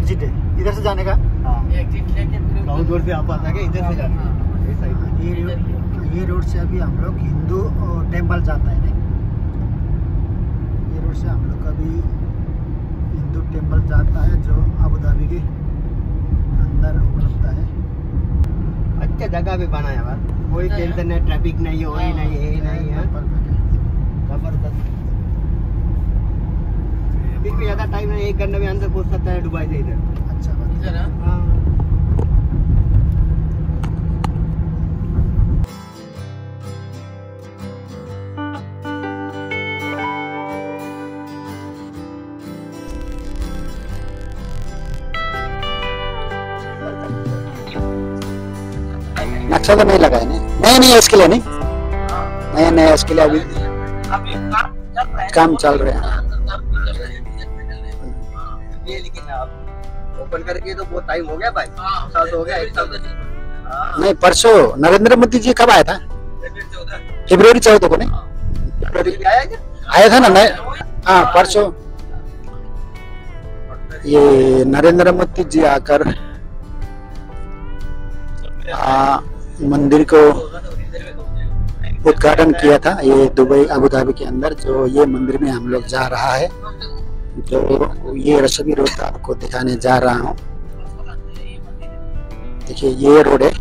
Exit है इधर से जाने का। हाँ, एग्जिट लेके बहुत दूर से आप आता है इधर से जाना। ये रोड से अभी हम लोग हिंदू टेम्पल जाता है। ये रोड से हम लोग अभी हिंदू टेम्पल जाता है जो अबू धाबी के अंदर उपलब्ध है। अच्छा जगह भी बनाया हुआ, कोई टेंशन नहीं, ट्रैफिक नहीं है, वही नहीं है, नहीं है, जबरदस्त। फिर भी ज्यादा टाइम नहीं, 1 घंटे में अंदर पहुंच सकता है दुबई से इधर। अच्छा बात है। हाँ। नक्शा तो नहीं लगा है नहीं नहीं इसके लिए नहीं, नया नया इसके लिए अभी काम चल रहे हैं। ये लेकिन आप ओपन करके तो बहुत टाइम हो गया भाई, साल हो गया, 1 साल। नहीं परसों नरेंद्र मोदी जी कब आया था? फरवरी 14 को नहीं, आया था ना? नहीं हाँ परसों ये नरेंद्र मोदी जी आकर मंदिर को उद्घाटन किया था। ये दुबई अबू धाबी के अंदर जो ये मंदिर में हम लोग जा रहा है, जो ये रसबी रोड आपको दिखाने जा रहा हूँ। देखिए ये रोड है,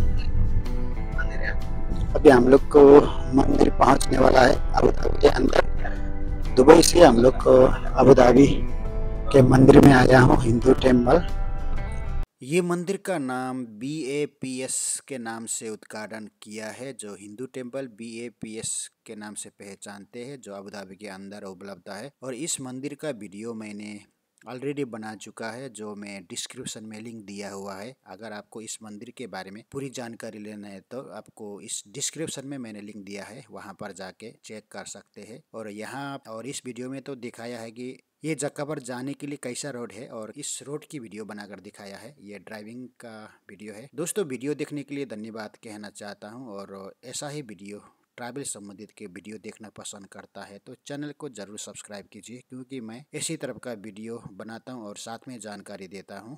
अभी हम लोग को मंदिर पहुंचने वाला है अबू धाबी के अंदर। दुबई से हम लोग को अबू धाबी के मंदिर में आया हूँ, हिंदू टेम्पल। ये मंदिर का नाम BAPS के नाम से उद्घाटन किया है, जो हिंदू टेम्पल BAPS के नाम से पहचानते हैं, जो अबू धाबी के अंदर उपलब्ध है। और इस मंदिर का वीडियो मैंने ऑलरेडी बना चुका है, जो मैं डिस्क्रिप्शन में लिंक दिया हुआ है। अगर आपको इस मंदिर के बारे में पूरी जानकारी लेना है तो आपको इस डिस्क्रिप्शन में मैंने लिंक दिया है, वहां पर जाके चेक कर सकते हैं। और यहाँ और इस वीडियो में तो दिखाया है कि ये जगह पर जाने के लिए कैसा रोड है, और इस रोड की वीडियो बनाकर दिखाया है। ये ड्राइविंग का वीडियो है। दोस्तों वीडियो देखने के लिए धन्यवाद कहना चाहता हूँ, और ऐसा ही वीडियो ट्रैवल संबंधित के वीडियो देखना पसंद करता है तो चैनल को जरूर सब्सक्राइब कीजिए, क्योंकि मैं इसी तरह का वीडियो बनाता हूँ और साथ में जानकारी देता हूँ।